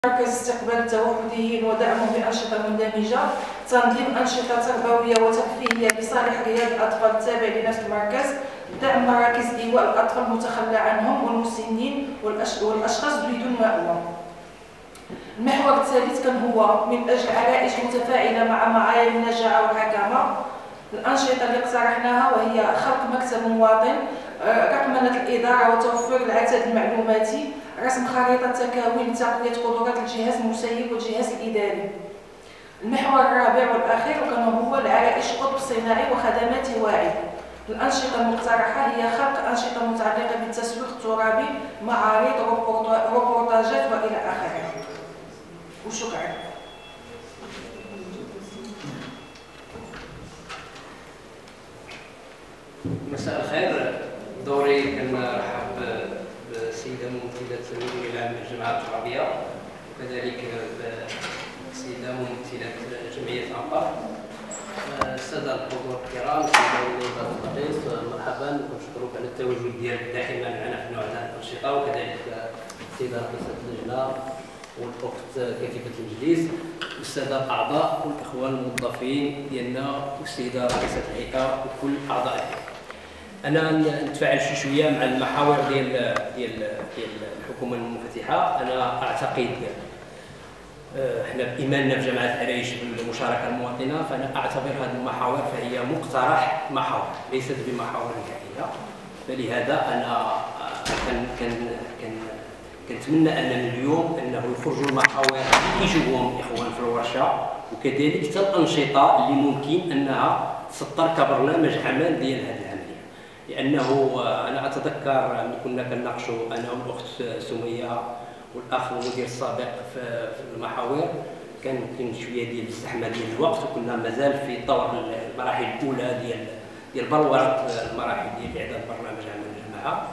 مركز استقبال التوحديين ودعمهم بأنشطة مندمجة، تنظيم أنشطة تربوية وترفيهية بصالح رياض الأطفال التابع لنفس المركز، دعم مراكز إيواء الأطفال المتخلى عنهم والمسنين والأشخاص بدون مأوى. المحور الثالث كان هو من أجل عرائس متفاعلة مع معايير النجاعة والحكامة. الأنشطة اللي اقترحناها وهي خلق مكتب مواطن، رقمنة الإدارة وتوفير العدد المعلوماتي، رسم خريطة تكوين تقوية قدرات الجهاز المسيب والجهاز الإداري. المحور الرابع والأخير كان هو العرائس قطب صناعي وخدمات واعي. الأنشطة المقترحة هي خلق أنشطة متعلقة بالتسويق الترابي، معارض، روبورتاجات وإلى آخره. وشكرا. مساء الخير. دوري كنرحب بالسيده ممثله المدير العام للجماعات الترابيه وكذلك بالسيده ممثله جمعيه انقاذ. الساده الحضور الكرام، سيده وليده الرئيس، مرحبا ونشكرك على التواجد ديالك دائما معنا في نوع هذه الانشطه، وكذلك السيده رئيسه اللجنه والاخت كاتبه المجلس والساده الاعضاء والاخوان الموظفين ديالنا والسيده رئيسه الهيئه وكل اعضاء. انا نتفاعل شويه مع المحاور ديال الحكومه المنفتحه. انا اعتقد احنا بايماننا في جماعه العرائش بالمشاركه المواطنه، فانا اعتبر هذه المحاور فهي مقترح محاور ليست بمحاور نهائيه. فلهذا انا كنتمنى اننا اليوم انه يخرجوا المحاور يشوفوهم الاخوان في الورشه، وكذلك حتى الانشطه اللي ممكن انها تسطر كبرنامج عمل ديال هذه العمليه. لانه انا اتذكر ملي كنا كنناقشوا انا والاخت سميه والاخ المدير السابق في المحاور، كان شويه ديال الزحمه ديال الوقت، وكنا مازال في طور المراحل الاولى ديال بلوره المراحل ديال اعداد برنامج عمل الجماعه.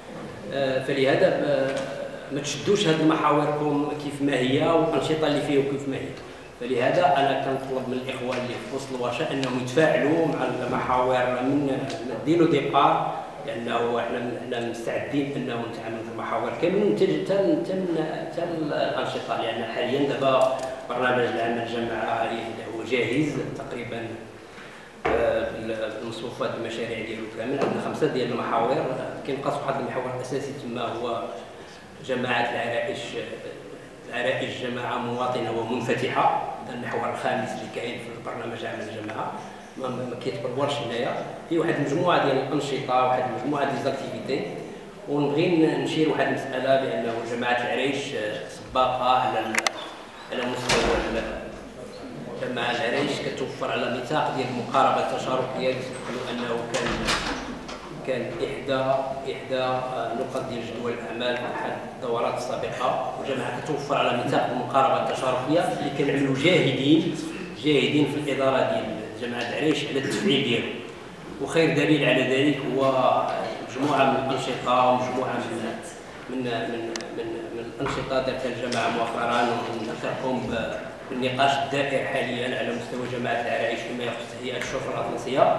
فلهذا ما تشدوش هذه المحاور كيف ما هي والانشطه اللي فيه كيف ما هي. فلهذا انا كنطلب من الاخوان اللي في وسط الورشه انهم يتفاعلوا مع المحاور من ديلو ديبار، لانه احنا مستعدين انه نتعامل في المحاور كامل حتى الانشطه، لان حاليا دابا برنامج العمل الجماعه هو جاهز تقريبا بالمصفوفات المشاريع ديالو كامل. عندنا 5 ديال المحاور، كينقص واحد المحور اساسي تما هو جماعه العرائش جماعه مواطنه ومنفتحه. هذا المحور الخامس اللي كاين في برنامج عمل الجماعه ما كيتبرورش هنايا. في واحد المجموعه ديال الانشطه، واحد المجموعه ديال زاكتيفيتي، ونبغي نشير واحد المساله بانه جماعه العرائش سباقه على مستوى جماعه العرائش كتوفر على نطاق ديال المقاربه التشاركيه، كيقولوا انه كان احدى نقط ديال جدول الاعمال في احد الدورات السابقه، والجماعه كتوفر على نطاق المقاربه التشاركيه اللي كنعملوا جاهدين في الاداره ديال جماعه العرائش على التفعيل ديالو. وخير دليل على ذلك هو مجموعه من الانشطه ومجموعه من الانشطه دارتها الجماعه مؤخرا، ونذكركم بالنقاش الدائر حاليا على مستوى جماعه العرائش فيما يخص هيئه الشرطه الاطلسيه،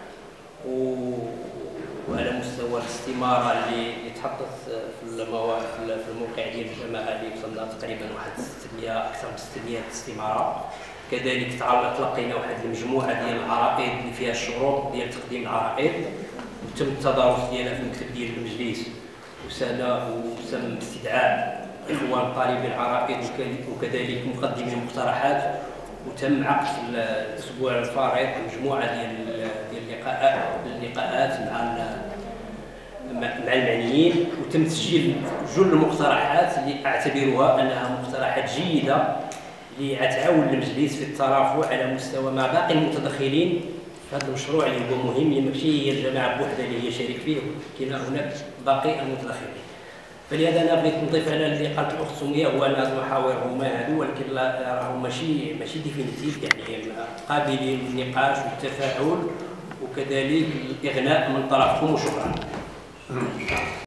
وعلى مستوى الاستماره اللي تحطت في الموقع ديال الجماعه اللي وصلنا تقريبا واحد 600 اكثر من 600 استماره. كذلك تلقينا واحد المجموعه ديال العرائض اللي فيها الشروط ديال تقديم العرائض، وتم التدارس ديالها في المكتب ديال المجلس، وتم استدعاء اخوان طالبي العرائض وكذلك مقدمي المقترحات، وتم عقد في الاسبوع الفارط مجموعه ديال اللقاءات مع المعنيين، وتم تسجيل جل المقترحات اللي اعتبرها انها مقترحات جيده اللي غتعاون المجلس في الترافع على مستوى مع باقي المتدخلين في هذا المشروع اللي هو مهم، اللي ماشي هي الجماعه بوحدها اللي هي شريك فيه، كاين هناك باقي المتدخلين. فلهذا انا بغيت نضيف على اللي قالت الاخت سميه، هو ان هذه المحاور هما هادو، ولكن راهم ماشي ديفينيتيف، يعني قابلين للنقاش والتفاعل وكذلك الاغناء من طرفكم. وشكرا.